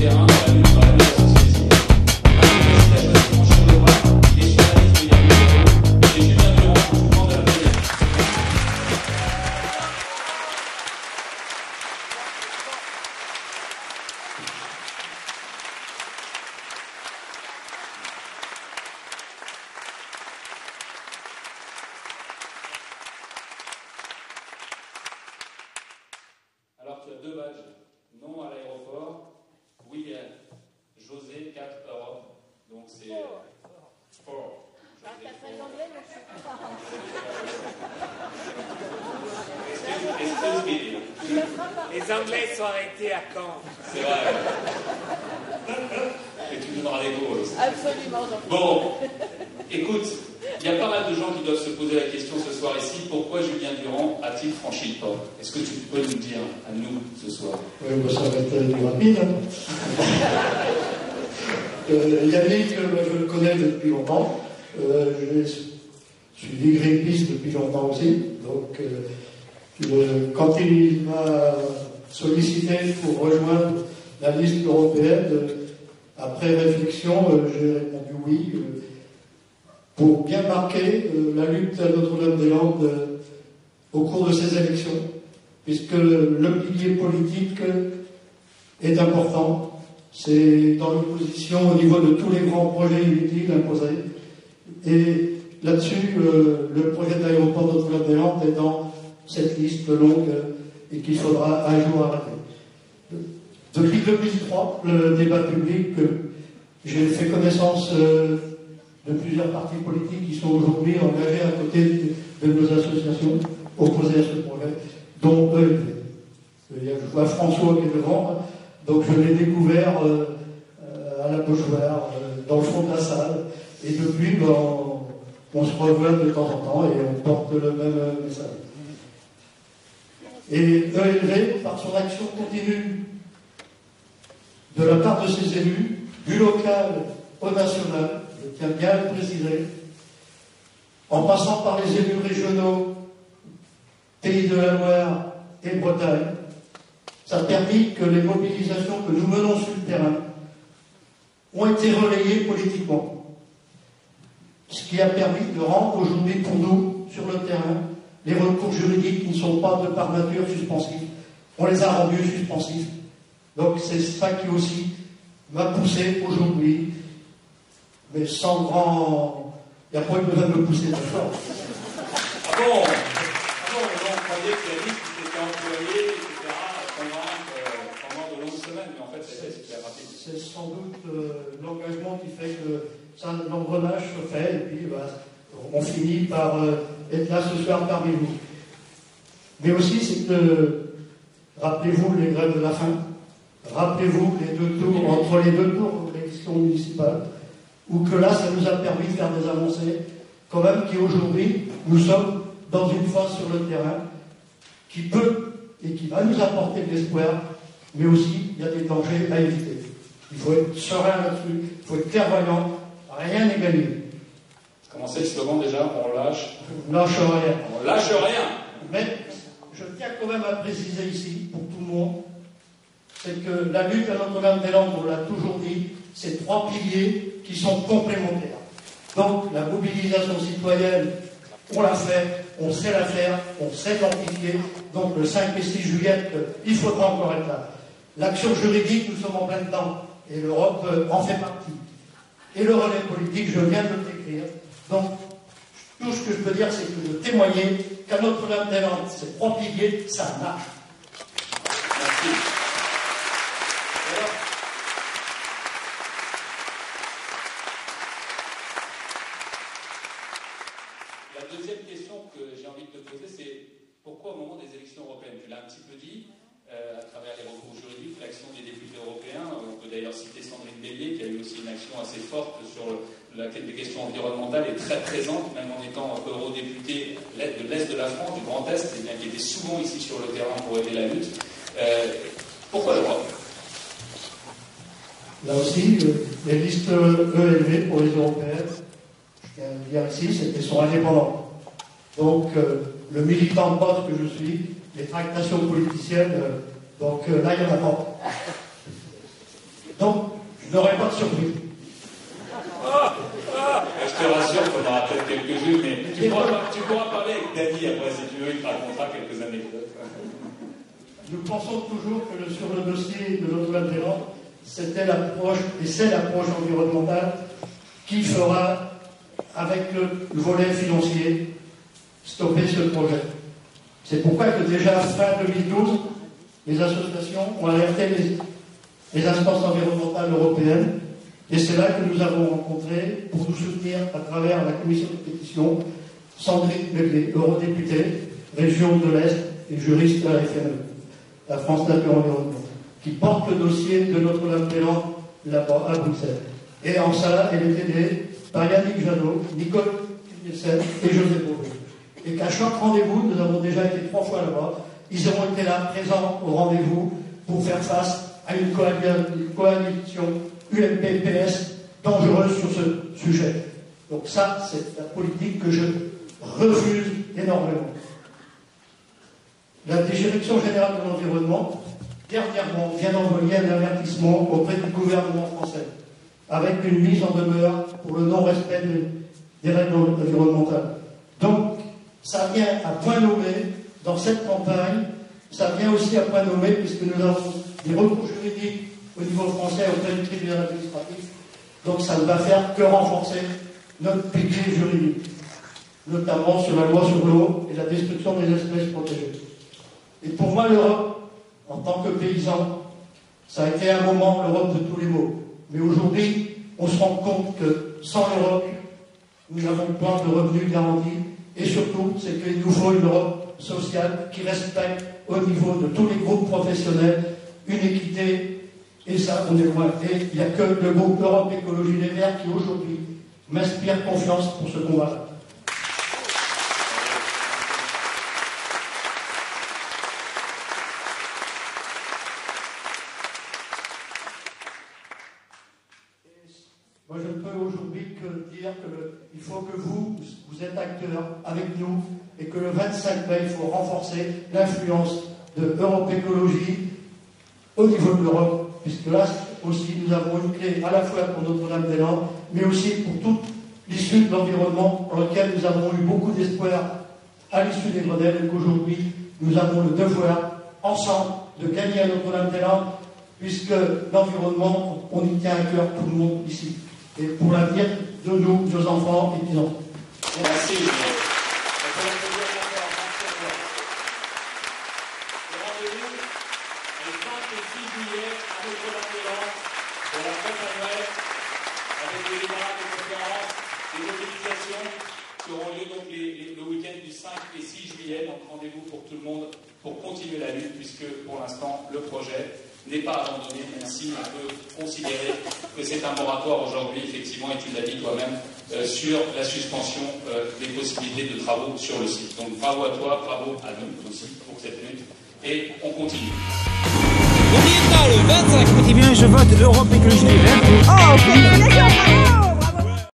terrain dans la lutte sur la lutte associative. Merci à choisi franchir le bras, il est sur la liste de Yann Bureau, et Julien Durand, mouvement de la police. Alors tu as deux badges, non à l'aéroport, oui à José 4 Europe, donc c'est fort. Alors, t'as pas l'anglais, mais je suis Excuse me. Les Anglais sont arrêtés à Caen. C'est vrai. Et tu me donneras des cours aussi. absolument. Bon, écoute, il y a pas mal de gens qui doivent se poser la question ce soir ici, pourquoi Julien Durand a-t-il franchi le pas? Est-ce que tu peux nous dire à nous ce soir? Oui, bah, ça va être du rapide. Yannick, je le connais depuis longtemps. Je suis Greenpeace depuis longtemps aussi. Donc, quand il m'a sollicité pour rejoindre la liste européenne, après réflexion, j'ai répondu oui, pour bien marquer la lutte à Notre-Dame-des-Landes au cours de ces élections, puisque le pilier politique est important. C'est dans l'opposition au niveau de tous les grands projets inutiles imposés. Et là-dessus, le projet de l'aéroport de Notre-Dame-des-Landes est dans cette liste longue et qu'il faudra un jour arrêter. Depuis 2003, le débat public, j'ai fait connaissance de plusieurs partis politiques qui sont aujourd'hui engagés à côté de nos associations opposées à ce projet, dont ELV. Je vois François qui est devant, donc je l'ai découvert à la Beaujoire, dans le fond de la salle, et depuis, on se revoit de temps en temps et on porte le même message. Et ELV, par son action continue, de la part de ses élus, du local au national, je tiens bien à le préciser, en passant par les élus régionaux, Pays de la Loire et Bretagne, ça a permis que les mobilisations que nous menons sur le terrain ont été relayées politiquement. Ce qui a permis de rendre aujourd'hui pour nous, sur le terrain, les recours juridiques qui ne sont pas de par nature suspensifs. On les a rendus suspensifs. Donc c'est ça qui aussi m'a poussé aujourd'hui, mais sans grand... Il n'y a pas eu besoin de me pousser très fort. Ah bon, on croyait que la liste était employée, etc., pendant de longues semaines, mais en fait c'est super rapide. C'est sans doute l'engagement qui fait que ça, l'engrenage se fait, et puis on finit par être là ce soir parmi vous. Mais aussi, c'est que, rappelez-vous les grèves de la faim, rappelez-vous les deux tours, entre les deux tours de l'élection municipale, où que là, ça nous a permis de faire des avancées, quand même, qui aujourd'hui, nous sommes dans une phase sur le terrain qui peut et qui va nous apporter de l'espoir, mais aussi, il y a des dangers à éviter. Il faut être serein là-dessus, il faut être clairvoyant, rien n'est gagné. Comment c'est le slogan déjà? On lâche. On lâche rien. On lâche rien. Mais je tiens quand même à préciser ici, pour tout le monde, c'est que la lutte à Notre-Dame-des-Landes, on l'a toujours dit, c'est trois piliers qui sont complémentaires. Donc la mobilisation citoyenne, on l'a fait, on sait la faire, on sait l'amplifier. Donc le 5 et 6 juillet, il faudra encore être là. L'action juridique, nous sommes en plein dedans, et l'Europe en fait partie. Et le relais politique, je viens de le décrire. Donc, tout ce que je peux dire, c'est que de témoigner qu'à Notre-Dame-des-Landes, ces trois piliers, ça marche. Merci. Alors, la deuxième question que j'ai envie de te poser, c'est pourquoi au moment des élections européennes? Tu l'as un petit peu dit, à travers les recours juridiques, l'action des députés européens. On peut d'ailleurs citer Sandrine Bélier, qui a eu aussi une action assez forte sur les questions environnementales et très présente, même en étant eurodéputée de l'Est de la France, du Grand Est, et bien qui était souvent ici sur le terrain pour aider la lutte. Pourquoi l'Europe? Là aussi, les listes ELV pour les européennes, je tiens à le dire ici, c'est qu'elles sont indépendantes. Donc, le militant de base que je suis, les tractations politiciennes, donc là, il n'y en a pas. Donc, je n'aurai pas de surprise. Je te rassure qu'on aura peut-être quelques-unes, mais tu pourras parler avec Dany après si tu veux, il te racontera quelques anecdotes. Nous pensons toujours que sur le dossier de l'auto-alternance, c'était l'approche, et c'est l'approche environnementale qui fera, avec le volet financier, stopper ce projet. C'est pourquoi que déjà fin 2012, les associations ont alerté les instances environnementales européennes, et c'est là que nous avons rencontré, pour nous soutenir à travers la commission de pétition, Sandrine Bélier, eurodéputée, région de l'Est et juriste à la FNE, la France Nature Environnement, qui porte le dossier de Notre-Dame-des-Landes là-bas à Bruxelles. Et en ça, elle est aidée par Yannick Jadot, Nicole Nielsen et José Beauvais. Et qu'à chaque rendez-vous, nous avons déjà été 3 fois là-bas, ils ont été là, présents au rendez-vous, pour faire face à une coalition UMP-PS dangereuse sur ce sujet. Donc ça, c'est la politique que je refuse énormément. La Direction générale de l'environnement, dernièrement, vient d'envoyer un avertissement auprès du gouvernement français, avec une mise en demeure pour le non-respect des règles environnementales. Donc, ça vient à point nommé dans cette campagne, ça vient aussi à point nommé, puisque nous avons des recours juridiques au niveau français auprès du tribunal administratif, donc ça ne va faire que renforcer notre piquet juridique, notamment sur la loi sur l'eau et la destruction des espèces protégées. Et pour moi, l'Europe, en tant que paysan, ça a été un moment l'Europe de tous les maux. Mais aujourd'hui, on se rend compte que sans l'Europe, nous n'avons pas de revenus garantis. Et surtout, c'est qu'il nous faut une Europe sociale qui respecte au niveau de tous les groupes professionnels une équité. Et ça, on est loin. Et il n'y a que le groupe Europe Écologie Les Verts qui aujourd'hui m'inspire confiance pour ce combat-là. Moi, je ne peux aujourd'hui que dire qu'il faut que vous êtes acteurs avec nous et que le 25 mai, il faut renforcer l'influence de Europe Écologie au niveau de l'Europe, puisque là aussi, nous avons une clé à la fois pour Notre-Dame-des-Landes, mais aussi pour toute l'issue de l'environnement, dans lequel nous avons eu beaucoup d'espoir à l'issue des Grenelles, et qu'aujourd'hui, nous avons le devoir, ensemble, de gagner à Notre-Dame-des-Landes, puisque l'environnement, on y tient à cœur tout le monde ici. Et pour l'avenir de nous, nos enfants et petits-enfants. Merci. Le rendez-vous est le 5 et 6 juillet à Notre-Dame-des-Landes pour la fête annuelle avec des débats, des conférences, des mobilisations qui auront lieu donc le week-end du 5 et 6 juillet. Donc rendez-vous pour tout le monde pour continuer la lutte, puisque pour l'instant le projet n'est pas abandonné, même si on peut considérer que c'est un moratoire aujourd'hui, effectivement, et tu l'as dit toi-même, sur la suspension des possibilités de travaux sur le site. Donc bravo à toi, bravo à nous aussi pour cette lutte, et on continue. N'oubliez pas, le 25. Eh bien, je vote l'Europe Écologie Les Verts. Oh, félicitations, bravo!